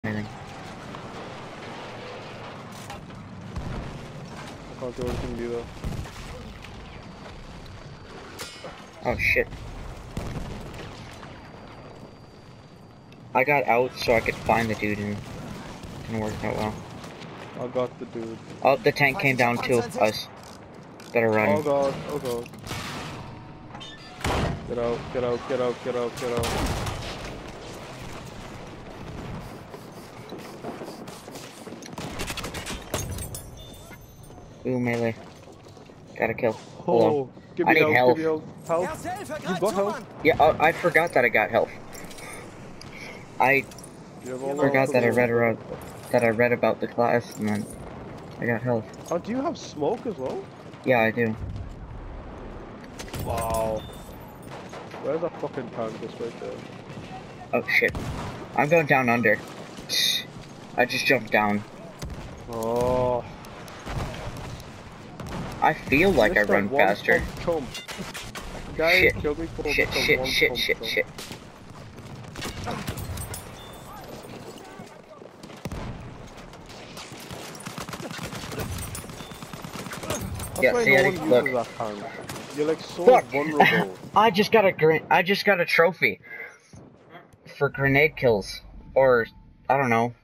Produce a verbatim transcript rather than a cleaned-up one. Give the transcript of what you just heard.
anything. I can't do anything either. Oh shit. I got out so I could find the dude and it didn't work out well. I got the dude. Oh, the tank came down to us. Better run. Oh god, oh god. Get out, get out, get out, get out, get out. Ooh, melee. Gotta kill. Oh, Hello. give I me need health, health. give me health. Health? You got health? Yeah, oh, I forgot that I got health. I You have all forgot the that I health. read about that I read about the class and then I got health. Oh, do you have smoke as well? Yeah, I do. Wow. Where's that fucking tank? This right there. Oh shit. I'm going down under. I just jumped down. Oh. I feel like I Mister run one faster. Chump. Guys, Shit. killed me for Shit, Mister shit, one shit, chump shit, chump. shit. That's Yeah, why see, no I one think- uses look. that tank. You're like so Fuck. vulnerable. I just got a gren- I just got a trophy for grenade kills, or I don't know.